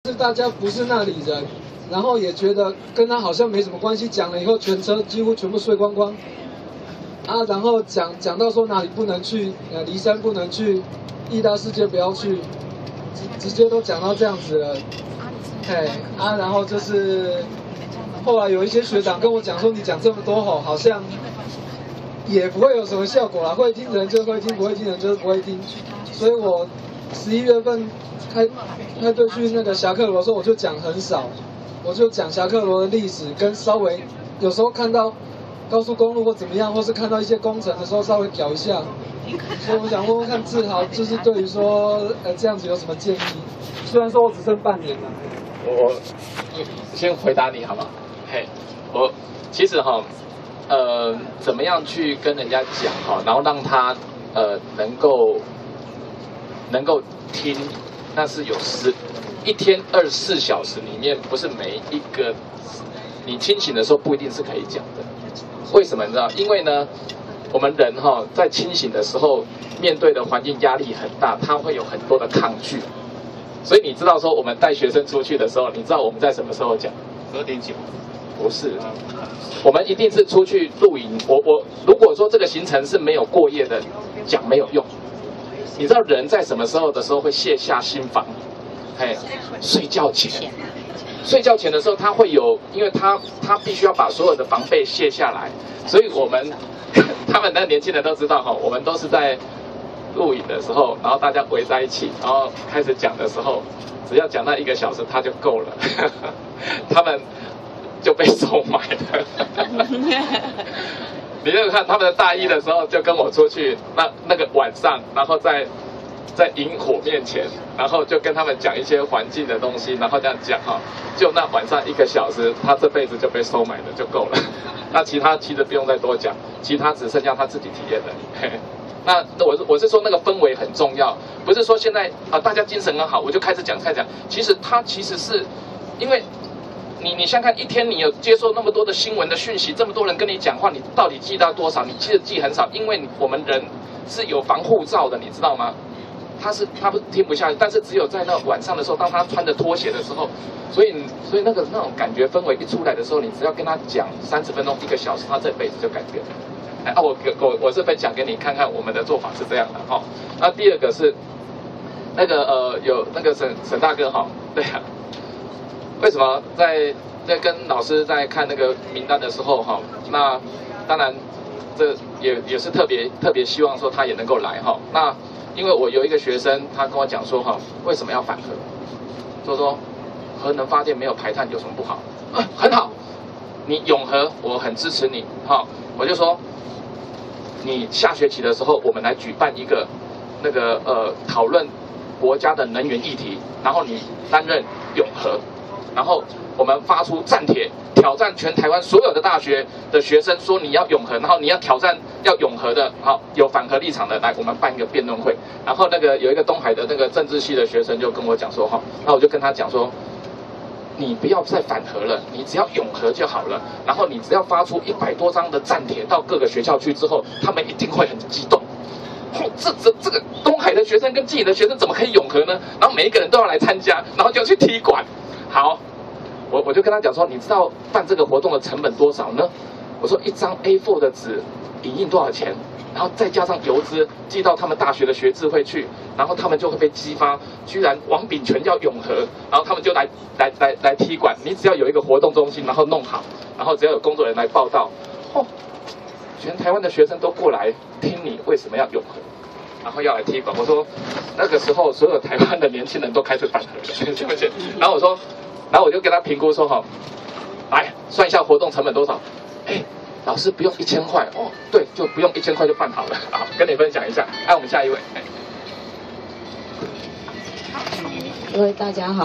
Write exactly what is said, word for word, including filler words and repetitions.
是大家不是那里人，然后也觉得跟他好像没什么关系，讲了以后全车几乎全部睡光光。啊，然后讲讲到说哪里不能去，呃，骊山不能去，义大世界不要去，直直接都讲到这样子了。哎，啊，然后就是后来有一些学长跟我讲说，你讲这么多吼，好像也不会有什么效果啦，会听的人就会听，不会听的人就是不会听。所以我十一月份开开队去那个侠客罗的时候，我就讲很少，我就讲侠客罗的历史，跟稍微有时候看到高速公路或怎么样，或是看到一些工程的时候稍微搞一下。所以我想问问看志豪，就是对于说呃这样子有什么建议？虽然说我只剩半年了。 我先回答你好不好？嘿，我其实哈，呃，怎么样去跟人家讲哈，然后让他呃能够能够听，那是有十一天二十四小时里面，不是每一个你清醒的时候不一定是可以讲的。为什么你知道？因为呢，我们人哈在清醒的时候，面对的环境压力很大，他会有很多的抗拒。所以你知道说，我们带学生出去的时候，你知道我们在什么时候讲？ 十二点九， 不是，我们一定是出去露营。我我如果说这个行程是没有过夜的，讲没有用。你知道人在什么时候的时候会卸下心防？哎，睡觉前。睡觉前的时候，他会有，因为他他必须要把所有的防备卸下来，所以我们他们的年轻人都知道哈，我们都是在录影的时候，然后大家围在一起，然后开始讲的时候，只要讲到一个小时，他就够了，他们就被收买了。你就看他们的大一的时候，就跟我出去，那那个晚上，然后在在萤火面前，然后就跟他们讲一些环境的东西，然后这样讲哈，就那晚上一个小时，他这辈子就被收买了就够了。那其他其实不用再多讲，其他只剩下他自己体验的。嘿那我是我是说那个氛围很重要，不是说现在啊大家精神很好，我就开始讲开始讲。其实他其实是因为你你想看一天你有接受那么多的新闻的讯息，这么多人跟你讲话，你到底记到多少？你其实记很少，因为我们人是有防护罩的，你知道吗？他是他不听不下去，但是只有在那晚上的时候，当他穿着拖鞋的时候，所以所以那个那种感觉氛围一出来的时候，你只要跟他讲三十分钟一个小时，他这辈子就改变了。哎啊，我我我是分享给你看看，我们的做法是这样的哈、哦。那第二个是那个呃有那个沈沈大哥哈、哦，对啊，为什么在在跟老师在看那个名单的时候哈、哦，那当然这也也是特别特别希望说他也能够来哈、哦。那因为我有一个学生，他跟我讲说哈，为什么要反核？就说核能发电没有排碳有什么不好？啊，很好，你永和我很支持你哈、哦。我就说，你下学期的时候，我们来举办一个那个呃讨论国家的能源议题，然后你担任永和，然后我们发出战帖，挑战全台湾所有的大学的学生，说你要永和，然后你要挑战要永和的，好有反核立场的，来我们办一个辩论会。然后那个有一个东海的那个政治系的学生就跟我讲说哈，那我就跟他讲说，你不要再反核了，你只要永和就好了。然后你只要发出一百多张的战帖到各个学校去之后，他们一定会很激动。哦、这这这个东海的学生跟暨南的学生怎么可以永和呢？然后每一个人都要来参加，然后就要去踢馆。好。我我就跟他讲说，你知道办这个活动的成本多少呢？我说一张 A 四 的纸影印多少钱，然后再加上邮资寄到他们大学的学智会去，然后他们就会被激发，居然王炳全要永和，然后他们就来来来来踢馆。你只要有一个活动中心，然后弄好，然后只要有工作人员来报道，哦，全台湾的学生都过来听你为什么要永和。然后要来踢馆，我说那个时候所有台湾的年轻人都开始反核了，信不信？然后我说。然后我就跟他评估说哈，来算一下活动成本多少？哎，老师不用一千块哦，对，就不用一千块就办好了。好，跟你分享一下。哎，我们下一位。 各位大家好。